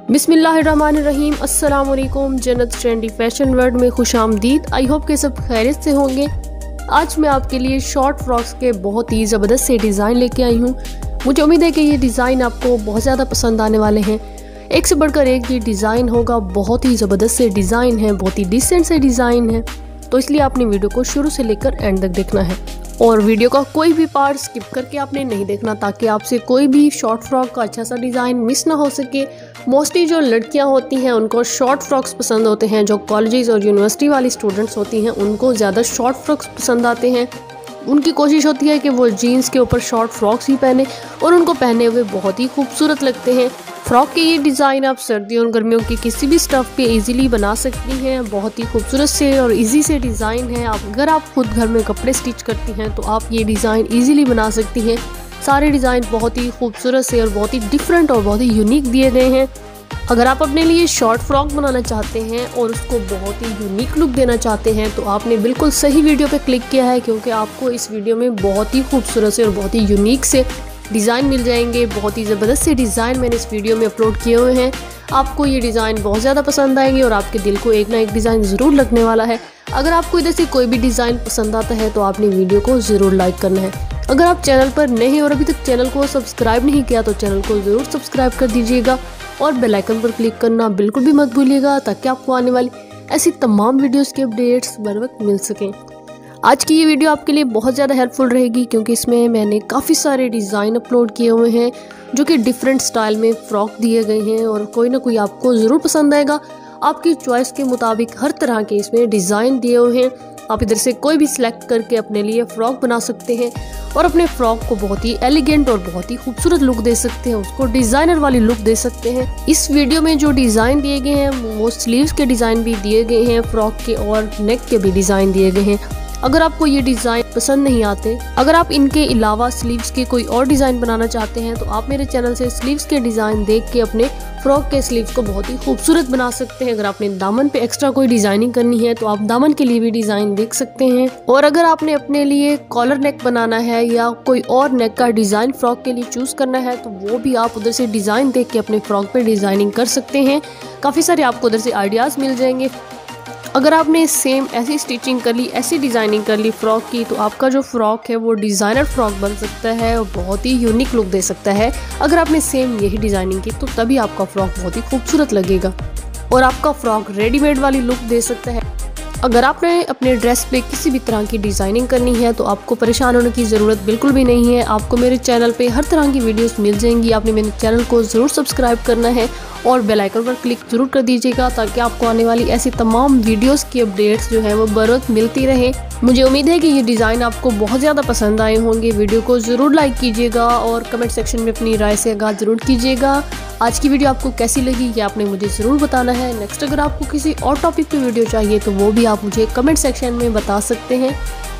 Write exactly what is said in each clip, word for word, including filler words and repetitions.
बिस्मिल्लाहिर्रहमानिर्रहीम। अस्सलाम वालेकुम। जन्नत ट्रेंडी फैशन वर्ल्ड में खुश आमदीद। आई होप के सब खैरियत से होंगे। आज मैं आपके लिए शॉर्ट फ्रॉक्स के बहुत ही ज़बरदस्त से डिज़ाइन लेके आई हूँ। मुझे उम्मीद है कि ये डिज़ाइन आपको बहुत ज़्यादा पसंद आने वाले हैं। एक से बढ़कर एक ये डिज़ाइन होगा। बहुत ही ज़बरदस्त से डिज़ाइन है, बहुत ही डिसेंट से डिज़ाइन है, तो इसलिए आपने वीडियो को शुरू से लेकर एंड तक देखना है और वीडियो का कोई भी पार्ट स्किप करके आपने नहीं देखना, ताकि आपसे कोई भी शॉर्ट फ्रॉक का अच्छा सा डिज़ाइन मिस ना हो सके। मोस्टली जो लड़कियां होती हैं उनको शॉर्ट फ्रॉक्स पसंद होते हैं। जो कॉलेजेस और यूनिवर्सिटी वाली स्टूडेंट्स होती हैं उनको ज़्यादा शॉर्ट फ्रॉक्स पसंद आते हैं। उनकी कोशिश होती है कि वो जीन्स के ऊपर शॉर्ट फ्रॉक्स ही पहने और उनको पहने हुए बहुत ही खूबसूरत लगते हैं। फ्रॉक के ये डिज़ाइन आप सर्दियों और गर्मियों की किसी भी स्टफ़ पे इजीली बना सकती हैं। बहुत ही खूबसूरत से और इजी से डिज़ाइन है। आप अगर आप खुद घर में कपड़े स्टिच करती हैं तो आप ये डिज़ाइन इजीली बना सकती हैं। सारे डिज़ाइन बहुत ही खूबसूरत से और बहुत ही डिफरेंट और बहुत ही यूनिक दिए गए हैं। अगर आप अपने लिए शॉर्ट फ्रॉक बनाना चाहते हैं और उसको बहुत ही यूनिक लुक देना चाहते हैं तो आपने बिल्कुल सही वीडियो पे क्लिक किया है, क्योंकि आपको इस वीडियो में बहुत ही खूबसूरत से और बहुत ही यूनिक से डिज़ाइन मिल जाएंगे। बहुत ही ज़बरदस्त से डिज़ाइन मैंने इस वीडियो में अपलोड किए हुए हैं। आपको ये डिज़ाइन बहुत ज़्यादा पसंद आएंगे और आपके दिल को एक ना एक डिज़ाइन ज़रूर लगने वाला है। अगर आपको इधर से कोई भी डिज़ाइन पसंद आता है तो आपने वीडियो को ज़रूर लाइक करना है। अगर आप चैनल पर नए हैं और अभी तक चैनल को सब्सक्राइब नहीं किया तो चैनल को ज़रूर सब्सक्राइब कर दीजिएगा और बेल आइकन पर क्लिक करना बिल्कुल भी मत भूलिएगा, ताकि आपको आने वाली ऐसी तमाम वीडियोज़ के अपडेट्स बर वक्त मिल सकें। आज की ये वीडियो आपके लिए बहुत ज़्यादा हेल्पफुल रहेगी, क्योंकि इसमें मैंने काफ़ी सारे डिज़ाइन अपलोड किए हुए हैं जो कि डिफरेंट स्टाइल में फ़्रॉक दिए गए हैं और कोई ना कोई आपको ज़रूर पसंद आएगा। आपकी चॉइस के मुताबिक हर तरह के इसमें डिज़ाइन दिए हुए हैं। आप इधर से कोई भी सिलेक्ट करके अपने लिए फ़्रॉक बना सकते हैं और अपने फ़्रॉक को बहुत ही एलिगेंट और बहुत ही खूबसूरत लुक दे सकते हैं, उसको डिज़ाइनर वाली लुक दे सकते हैं। इस वीडियो में जो डिज़ाइन दिए गए हैं वो स्लीव्स के डिज़ाइन भी दिए गए हैं, फ़्रॉक के और नेक के भी डिज़ाइन दिए गए हैं। अगर आपको ये डिज़ाइन पसंद नहीं आते, अगर आप इनके अलावा स्लीव्स के कोई और डिज़ाइन बनाना चाहते हैं तो आप मेरे चैनल से स्लीव्स के डिज़ाइन देख के अपने फ्रॉक के स्लीव्स को बहुत ही खूबसूरत बना सकते हैं। अगर आपने दामन पे एक्स्ट्रा कोई डिज़ाइनिंग करनी है तो आप दामन के लिए भी डिज़ाइन देख सकते हैं। और अगर आपने अपने लिए कॉलर नेक बनाना है या कोई और नेक का डिज़ाइन फ्रॉक के लिए चूज़ करना है तो वो भी आप उधर से डिज़ाइन देख के अपने फ्रॉक पे डिज़ाइनिंग कर सकते हैं। काफ़ी सारे आपको उधर से आइडियाज़ मिल जाएंगे। अगर आपने सेम ऐसी स्टिचिंग कर ली, ऐसी डिज़ाइनिंग कर ली फ़्रॉक की, तो आपका जो फ़्रॉक है वो डिज़ाइनर फ़्रॉक बन सकता है और बहुत ही यूनिक लुक दे सकता है। अगर आपने सेम यही डिज़ाइनिंग की तो तभी आपका फ़्रॉक बहुत ही खूबसूरत लगेगा और आपका फ़्रॉक रेडीमेड वाली लुक दे सकता है। अगर आपने अपने ड्रेस पे किसी भी तरह की डिज़ाइनिंग करनी है तो आपको परेशान होने की ज़रूरत बिल्कुल भी नहीं है। आपको मेरे चैनल पे हर तरह की वीडियोस मिल जाएंगी। आपने मेरे चैनल को ज़रूर सब्सक्राइब करना है और बेल आइकन पर क्लिक ज़रूर कर दीजिएगा, ताकि आपको आने वाली ऐसी तमाम वीडियोस की अपडेट्स जो है वो बर वक्त मिलती रहे। मुझे उम्मीद है कि ये डिज़ाइन आपको बहुत ज़्यादा पसंद आए होंगे। वीडियो को ज़रूर लाइक कीजिएगा और कमेंट सेक्शन में अपनी राय से आगाह ज़रूर कीजिएगा। आज की वीडियो आपको कैसी लगी ये आपने मुझे ज़रूर बताना है। नेक्स्ट अगर आपको किसी और टॉपिक पे वीडियो चाहिए तो वो भी आप मुझे कमेंट सेक्शन में बता सकते हैं।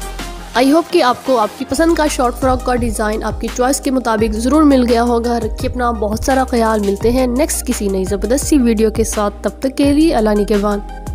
आई होप कि आपको आपकी पसंद का शॉर्ट फ्रॉक का डिज़ाइन आपकी चॉइस के मुताबिक ज़रूर मिल गया होगा। रखिए अपना बहुत सारा ख्याल। मिलते हैं नेक्स्ट किसी नई ज़बरदस्त सी वीडियो के साथ। तब तक के लिए अल्लाह निगहबान।